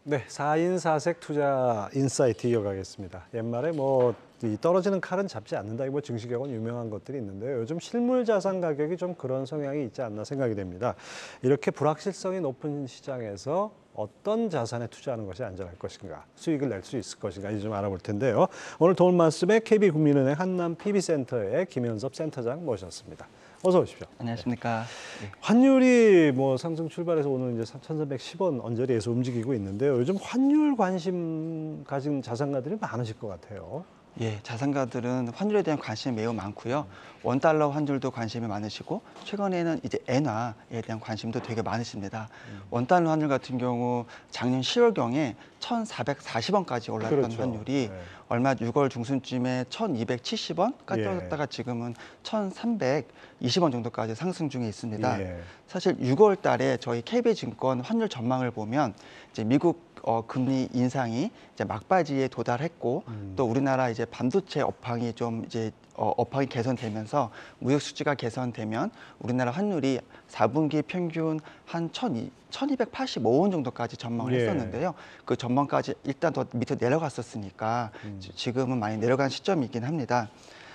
네, 4인 4색 투자 인사이트 이어가겠습니다. 옛말에 이 떨어지는 칼은 잡지 않는다. 이거 증시격은 유명한 것들이 있는데요. 요즘 실물 자산 가격이 좀 그런 성향이 있지 않나 생각이 됩니다. 이렇게 불확실성이 높은 시장에서 어떤 자산에 투자하는 것이 안전할 것인가, 수익을 낼 수 있을 것인가 이제 좀 알아볼 텐데요. 오늘 도움 말씀에 KB국민은행 한남 PB센터의 김현섭 센터장 모셨습니다. 어서 오십시오. 안녕하십니까. 네. 환율이 상승 출발해서 오늘 이제 3,310원 언저리에서 움직이고 있는데요. 요즘 환율 관심 가진 자산가들이 많으실 것 같아요. 예, 자산가들은 환율에 대한 관심이 매우 많고요. 원달러 환율도 관심이 많으시고 최근에는 이제 엔화에 대한 관심도 되게 많으십니다. 원달러 환율 같은 경우 작년 10월경에 1,440원까지 올랐던 그렇죠. 환율이 네. 얼마 6월 중순쯤에 1,270원까지 예. 떨어졌다가 지금은 1,320원 정도까지 상승 중에 있습니다. 예. 사실 6월 달에 저희 KB증권 환율 전망을 보면 이제 미국 금리 인상이 이제 막바지에 도달했고 또 우리나라 이제 반도체 업황이 좀 이제 업황이 개선되면서 무역 수지가 개선되면 우리나라 환율이 4분기 평균 한 1,285원 정도까지 전망을 예. 했었는데요. 그 전망까지 일단 더 밑으로 내려갔었으니까 지금은 많이 내려간 시점이긴 합니다.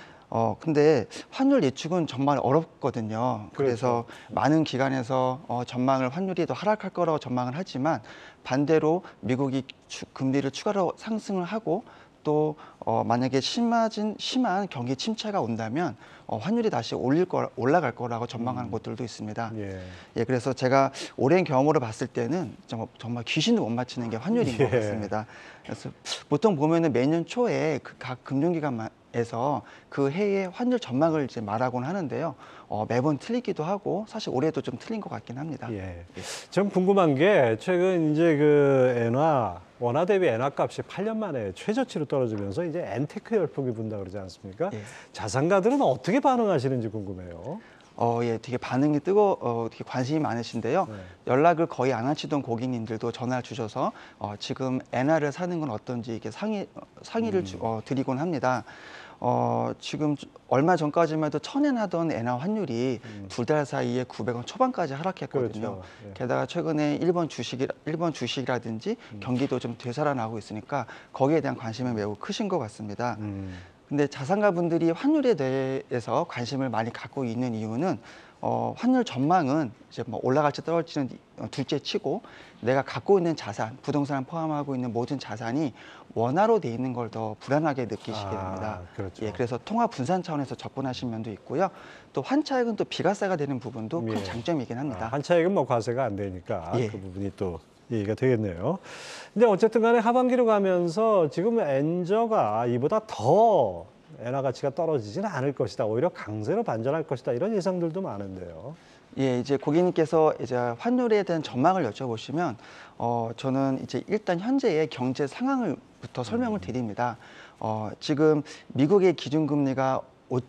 근데 환율 예측은 정말 어렵거든요. 그래서 많은 기관에서 전망을 환율이 더 하락할 거라고 전망을 하지만 반대로 미국이 금리를 추가로 상승을 하고 또 만약에 심한 경기 침체가 온다면 환율이 다시 올라갈 거라고 전망하는 곳들도 있습니다. 예, 그래서 제가 오랜 경험으로 봤을 때는 정말 귀신도 못 맞추는 게 환율인 것 같습니다. 그래서 보통 보면은 매년 초에 각 금융기관에서 그 해의 환율 전망을 이제 말하곤 하는데요. 매번 틀리기도 하고 사실 올해도 좀 틀린 것 같긴 합니다. 예. 전 궁금한 게 최근 이제 그 원화 대비 엔화 값이 8년 만에 최저치로 떨어지면서 이제 엔테크 열풍이 분다 그러지 않습니까? 예. 자산가들은 어떻게 반응하시는지 궁금해요. 예, 되게 반응이 되게 관심이 많으신데요. 네. 연락을 거의 안 하시던 고객님들도 전화를 주셔서 지금 엔화를 사는 건 어떤지 이렇게 상의를 드리곤 합니다. 지금 얼마 전까지만 해도 1,000엔 하던 엔화 환율이 2달 사이에 900원 초반까지 하락했거든요. 그렇죠. 예. 게다가 최근에 일본 주식이라든지 경기도 좀 되살아나고 있으니까 거기에 대한 관심이 매우 크신 것 같습니다. 근데 자산가 분들이 환율에 대해서 관심을 많이 갖고 있는 이유는 환율 전망은 이제 올라갈지 떨어질지는 둘째 치고 내가 갖고 있는 자산, 부동산을 포함하고 있는 모든 자산이 원화로 돼 있는 걸 더 불안하게 느끼시게 됩니다. 그렇죠. 예, 그래서 통화 분산 차원에서 접근하신 면도 있고요. 또 환차익은 또 비과세가 되는 부분도 큰 예. 장점이긴 합니다. 한차익은 과세가 안 되니까 예. 그 부분이 또 이해가 되겠네요. 근데 어쨌든 간에 하반기로 가면서 지금 엔저가 이보다 더 엔화 가치가 떨어지지는 않을 것이다. 오히려 강세로 반전할 것이다. 이런 예상들도 많은데요. 예, 이제 고객님께서 이제 환율에 대한 전망을 여쭤보시면 저는 이제 일단 현재의 경제 상황을부터 설명을 드립니다. 지금 미국의 기준금리가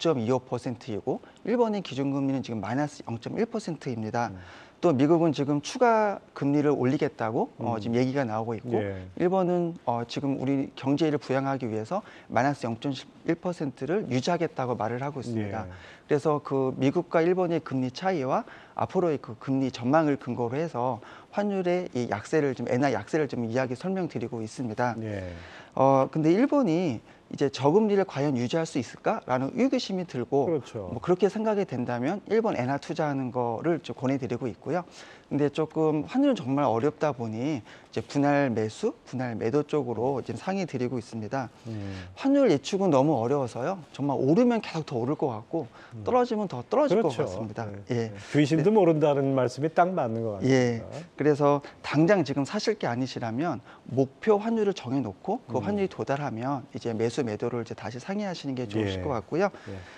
5.25%이고 일본의 기준금리는 지금 마이너스 0.1%입니다. 또 미국은 지금 추가 금리를 올리겠다고 지금 얘기가 나오고 있고 예. 일본은 지금 우리 경제를 부양하기 위해서 마이너스 0.1%를 유지하겠다고 말을 하고 있습니다. 예. 그래서 그 미국과 일본의 금리 차이와 앞으로의 그 금리 전망을 근거로 해서 환율의 이 약세를 좀 엔화 약세를 좀 이야기 설명드리고 있습니다. 예. 근데 일본이 이제 저금리를 과연 유지할 수 있을까라는 의구심이 들고 그렇죠. 그렇게 생각이 된다면 일본 엔화 투자하는 거를 좀 권해드리고 있고요. 근데 조금 환율은 정말 어렵다 보니 이제 분할 매수, 분할 매도 쪽으로 지금 상의 드리고 있습니다. 환율 예측은 너무 어려워서요. 정말 오르면 계속 더 오를 것 같고 떨어지면 더 떨어질 그렇죠. 것 같습니다. 네. 예. 귀신도 모른다는 말씀이 딱 맞는 것 같습니다. 예. 그래서 당장 지금 사실 게 아니시라면 목표 환율을 정해놓고 그 환율이 도달하면 이제 매수 매도를 이제 다시 상의하시는 게 좋으실 예. 것 같고요.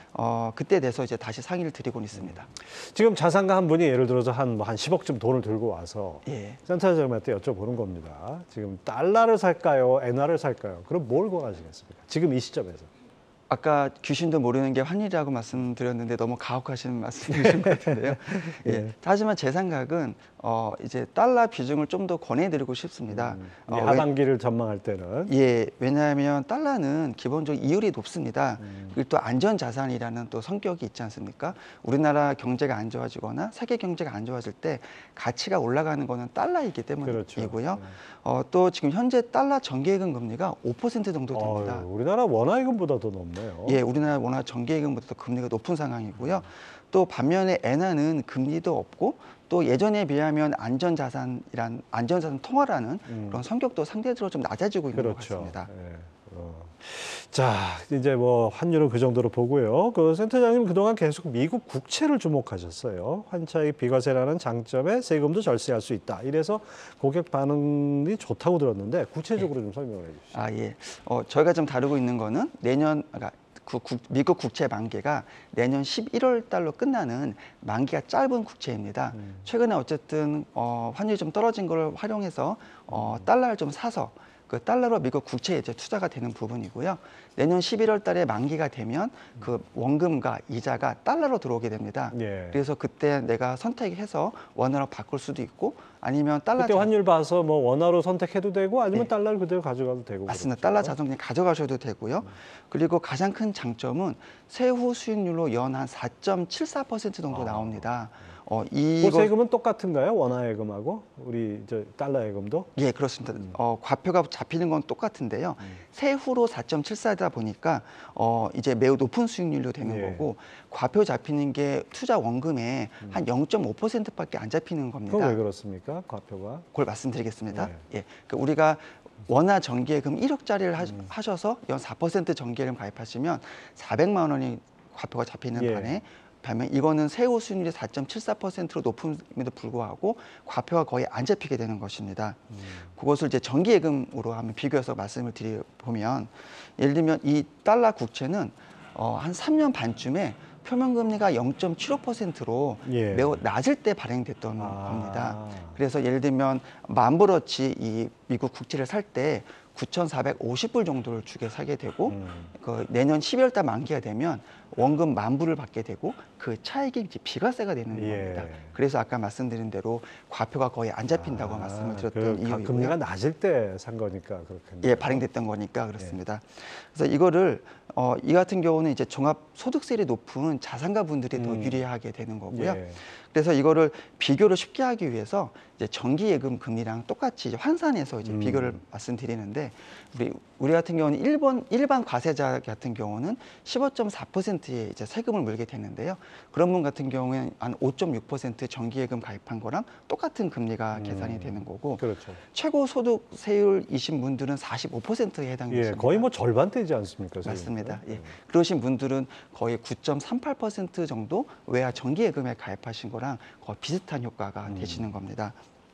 그때 돼서 이제 다시 상의를 드리고는 있습니다. 지금 자산가 한 분이 예를 들어서 한 10억쯤 돈을 들고 와서 예. 센터장님한테 여쭤보는 겁니다. 지금 달러를 살까요? 엔화를 살까요? 그럼 뭘 권하시겠습니까? 지금 이 시점에서. 아까 귀신도 모르는 게 환율이라고 말씀드렸는데 너무 가혹하신 말씀이신 것 같은데요. 예. 예. 하지만 제 생각은 이제 달러 비중을 좀 더 권해드리고 싶습니다. 이 하반기를 전망할 때는 예, 왜냐하면 달러는 기본적으로 이율이 높습니다. 그리고 또 안전자산이라는 또 성격이 있지 않습니까? 우리나라 경제가 안 좋아지거나 세계 경제가 안 좋아질 때 가치가 올라가는 거는 달러이기 때문이고요. 그렇죠. 또 지금 현재 달러 정기예금 금리가 5% 정도 됩니다. 우리나라 원화예금보다 더 높네요. 예, 우리나라 워낙 정기예금보다 더 금리가 높은 상황이고요. 또 반면에 엔화는 금리도 없고 또 예전에 비하면 안전자산 통화라는 그런 성격도 상대적으로 좀 낮아지고 있는 것 그렇죠. 같습니다. 예. 자, 이제 뭐 환율은 그 정도로 보고요. 그 센터장님 그동안 계속 미국 국채를 주목하셨어요. 환차익 비과세라는 장점에 세금도 절세할 수 있다. 이래서 고객 반응이 좋다고 들었는데 구체적으로 좀 설명을 해주시죠. 아, 예. 저희가 좀 다루고 있는 거는 그러니까 미국 국채 만기가 내년 11월 달로 끝나는 만기가 짧은 국채입니다. 최근에 어쨌든 환율이 좀 떨어진 걸 활용해서 달러를 좀 사서 그 달러로 미국 국채에 이제 투자가 되는 부분이고요. 내년 11월 달에 만기가 되면 그 원금과 이자가 달러로 들어오게 됩니다. 예. 그래서 그때 내가 선택해서 원화로 바꿀 수도 있고 아니면 달러 그때 환율 봐서 뭐 원화로 선택해도 되고 아니면 네. 달러를 그대로 가져가도 되고. 맞습니다. 그렇죠. 달러 자동 그냥 가져가셔도 되고요. 그리고 가장 큰 장점은 세후 수익률로 연 한 4.74% 정도 나옵니다. 그 이거 세금은 똑같은가요? 원화예금하고 우리 저 달러예금도? 예, 그렇습니다. 과표가 잡히는 건 똑같은데요. 세후로 4.74다 보니까 이제 매우 높은 수익률로 되는 예. 거고 과표 잡히는 게 투자 원금의 한 0.5%밖에 안 잡히는 겁니다. 그건 왜 그렇습니까? 과표가? 그걸 말씀드리겠습니다. 네. 예, 우리가 원화 정기예금 1억짜리를 하셔서 연 4% 정기예금 가입하시면 400만 원이 과표가 잡히는 예. 반면 이거는 세후 수익률이 4.74%로 높음에도 불구하고 과표가 거의 안 잡히게 되는 것입니다. 그것을 이제 정기예금으로 한번 비교해서 말씀을 드려보면 예를 들면 이 달러 국채는 한 3년 반쯤에 표면금리가 0.75%로 예. 매우 낮을 때 발행됐던 겁니다. 그래서 예를 들면 만불어치 이 미국 국채를 살 때 9,450불 정도를 주게 사게 되고 그 내년 12월 달 만기가 되면 원금 10,000불을 받게 되고 그 차익이 이제 비과세가 되는 예. 겁니다. 그래서 아까 말씀드린 대로 과표가 거의 안 잡힌다고 말씀을 드렸던 이유이고요. 금리가 낮을 때 산 거니까 그렇겠네요. 예, 발행됐던 거니까 그렇습니다. 그래서 이거를 이 같은 경우는 이제 종합 소득세율이 높은 자산가 분들이 더 유리하게 되는 거고요. 예. 그래서 이거를 비교를 쉽게 하기 위해서 이제 정기예금 금리랑 똑같이 이제 환산해서 이제 비교를 말씀드리는데 우리 같은 경우는 일반 과세자 같은 경우는 15.4%의 이제 세금을 물게 되는데요. 그런 분 같은 경우에는 한 5.6% 정기예금 가입한 거랑 똑같은 금리가 계산이 되는 거고 그렇죠. 최고 소득세율이신 분들은 45%에 해당되십니다. 예, 거의 뭐 절반 되지 않습니까? 맞습니다. 예. 그러신 분들은 거의 9.38% 정도 외야 정기예금에 가입하신 거랑 거의 비슷한 효과가 되시는 겁니다.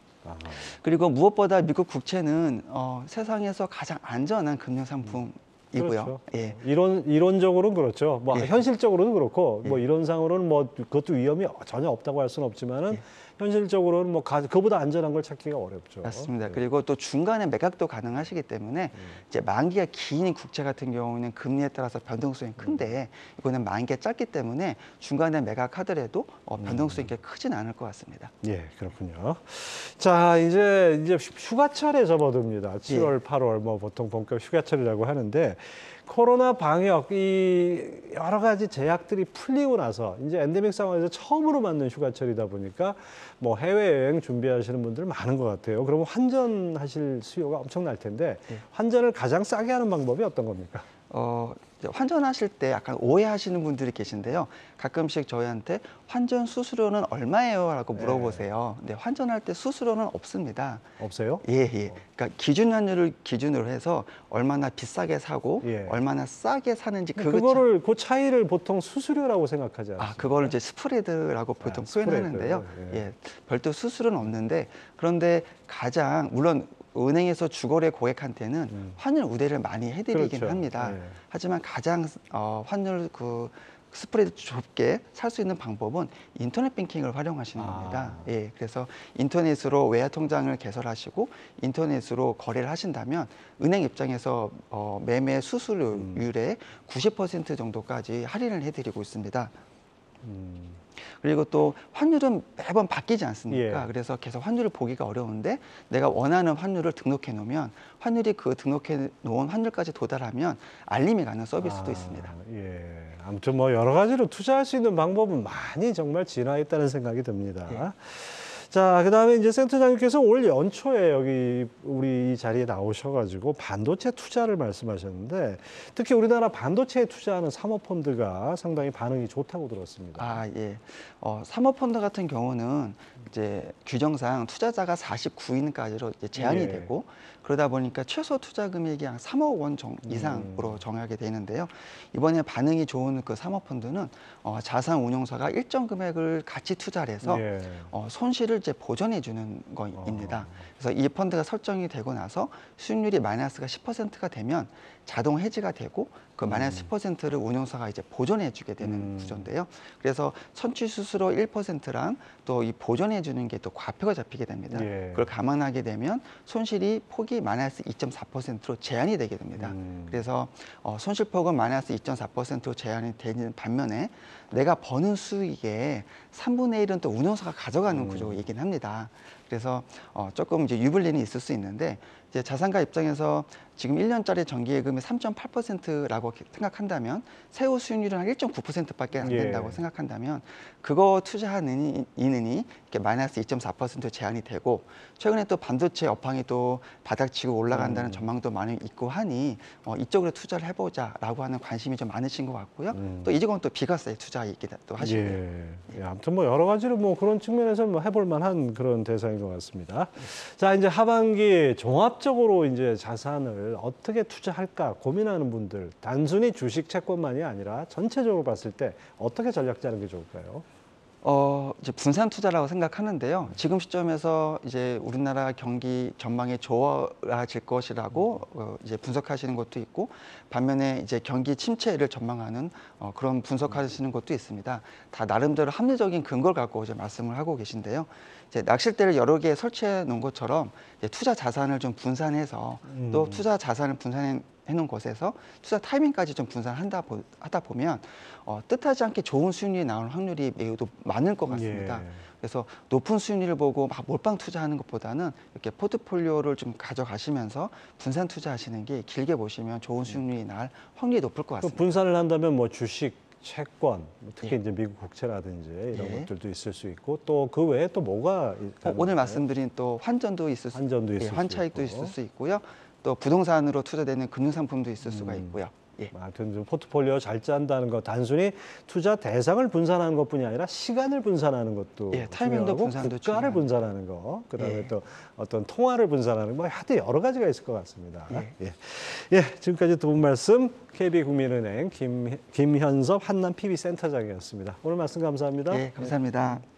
그리고 무엇보다 미국 국채는 세상에서 가장 안전한 금융 상품이고요. 그렇죠. 예. 이론적으로는 그렇죠. 뭐 예. 현실적으로는 그렇고 뭐 이론상으로는 뭐 그것도 위험이 전혀 없다고 할 수는 없지만은 현실적으로는 뭐 그보다 안전한 걸 찾기가 어렵죠. 맞습니다. 예. 그리고 또 중간에 매각도 가능하시기 때문에 이제 만기가 긴 국채 같은 경우는 금리에 따라서 변동성이 큰데 이거는 만기가 짧기 때문에 중간에 매각하더라도 변동성이 그렇게 크진 않을 것 같습니다. 예, 그렇군요. 자, 이제 휴가철에 접어듭니다. 7월, 8월 뭐 보통 본격 휴가철이라고 하는데 코로나 방역 이 여러 가지 제약들이 풀리고 나서 이제 엔데믹 상황에서 처음으로 맞는 휴가철이다 보니까 뭐 해외여행 준비하시는 분들 많은 것 같아요. 그러면 환전하실 수요가 엄청날 텐데 환전을 가장 싸게 하는 방법이 어떤 겁니까? 이제 환전하실 때 약간 오해하시는 분들이 계신데요. 가끔씩 저희한테 환전 수수료는 얼마예요? 라고 물어보세요. 근데 환전할 때 수수료는 없습니다. 없어요? 예. 그러니까 기준 환율을 기준으로 해서 얼마나 비싸게 사고 예. 얼마나 싸게 사는지 그거를 그 차이를 보통 수수료라고 생각하지 않습니까? 그걸 이제 스프레드라고 보통 스프레드. 표현하는데요. 예. 예. 별도 수수료는 없는데 그런데 가장 물론 은행에서 주거래 고객한테는 환율 우대를 많이 해드리긴 그렇죠. 합니다. 예. 하지만 가장 환율 스프레드 좁게 살 수 있는 방법은 인터넷 뱅킹을 활용하시는 겁니다. 예, 그래서 인터넷으로 외화 통장을 개설하시고 인터넷으로 거래를 하신다면 은행 입장에서 매매 수수료율의 90% 정도까지 할인을 해드리고 있습니다. 그리고 또 환율은 매번 바뀌지 않습니까? 예. 그래서 계속 환율을 보기가 어려운데 내가 원하는 환율을 등록해 놓으면 환율이 그 등록해 놓은 환율까지 도달하면 알림이 가는 서비스도 있습니다. 예. 아무튼 뭐 여러 가지로 투자할 수 있는 방법은 많이 정말 진화했다는 생각이 듭니다. 예. 자, 그다음에 이제 센터장님께서 올 연초에 여기 우리 이 자리에 나오셔가지고 반도체 투자를 말씀하셨는데 특히 우리나라 반도체에 투자하는 사모펀드가 상당히 반응이 좋다고 들었습니다. 아, 예. 사모펀드 같은 경우는 이제 규정상 투자자가 49인까지로 이제 제한이 예. 되고 그러다 보니까 최소 투자 금액이 한 3억 원 이상으로 정하게 되는데요. 이번에 반응이 좋은 그 사모펀드는 자산 운용사가 일정 금액을 같이 투자를 해서 예. 손실을 이제 보전해 주는 거입니다. 그래서 이 펀드가 설정이 되고 나서 수익률이 마이너스가 10%가 되면 자동 해지가 되고 그 마이너스 10%를 운용사가 이제 보존해 주게 되는 구조인데요. 그래서 선취 수수료 1%랑 또 이 보존해 주는 게 또 과표가 잡히게 됩니다. 예. 그걸 감안하게 되면 손실이 폭이 마이너스 2.4%로 제한이 되게 됩니다. 그래서 손실폭은 마이너스 2.4%로 제한이 되는 반면에 내가 버는 수익의 3분의 1은 또 운용사가 가져가는 구조이긴 합니다. 그래서 조금 이제 유불리는 있을 수 있는데 이제 자산가 입장에서 지금 1년짜리 정기예금이 3.8%라고 생각한다면 세후 수익률은 한 1.9%밖에 안 된다고 예. 생각한다면 그거 투자하는 이는이 이렇게 마이너스 2.4% 제한이 되고 최근에 또 반도체 업황이 또 바닥치고 올라간다는 전망도 많이 있고 하니 이쪽으로 투자를 해보자라고 하는 관심이 좀 많으신 것 같고요. 또 이직은 또 비과세 투자이기도 또 하시고요. 예. 아무튼 뭐 여러 가지로 뭐 그런 측면에서 뭐 해볼 만한 그런 대상인 것 같습니다. 자, 이제 하반기 종합적으로 이제 자산을 어떻게 투자할까 고민하는 분들, 단순히 주식 채권만이 아니라 전체적으로 봤을 때 어떻게 전략 짜는 게 좋을까요? 이제 분산 투자라고 생각하는데요. 지금 시점에서 이제 우리나라 경기 전망이 좋아질 것이라고 이제 분석하시는 것도 있고, 반면에 이제 경기 침체를 전망하는 그런 분석하시는 것도 있습니다. 다 나름대로 합리적인 근거를 갖고 이제 말씀을 하고 계신데요. 이제 낚싯대를 여러 개 설치해 놓은 것처럼 이제 투자 자산을 좀 분산해서 또 투자 자산을 분산해 놓은 곳에서 투자 타이밍까지 좀 하다 보면 뜻하지 않게 좋은 수익률이 나오는 확률이 매우 많을 것 같습니다. 예. 그래서 높은 수익률을 보고 막 몰빵 투자하는 것보다는 이렇게 포트폴리오를 좀 가져가시면서 분산 투자하시는 게 길게 보시면 좋은 수익률이 날 확률이 높을 것 그 같습니다. 분산을 한다면 뭐 주식, 채권, 특히 예. 이제 미국 국채라든지 이런 예. 것들도 있을 수 있고 또 그 외에 또 뭐가 오늘 말씀드린 또 환전도 있을 수, 환전도 있을 수 환차익도 있고. 있을 수 있고요. 또 부동산으로 투자되는 금융상품도 있을 수가 있고요. 예. 하여튼 좀 포트폴리오 잘 짠다는 거 단순히 투자 대상을 분산하는 것뿐이 아니라 시간을 분산하는 것도 예, 타이밍도 중요하고 분산도 국가를 중요합니다. 분산하는 거, 그다음에 예. 또 어떤 통화를 분산하는 거, 하여튼 여러 가지가 있을 것 같습니다. 예. 예, 지금까지 두 분 말씀 KB국민은행 김현섭 한남 PB센터장이었습니다. 오늘 말씀 감사합니다. 예, 감사합니다.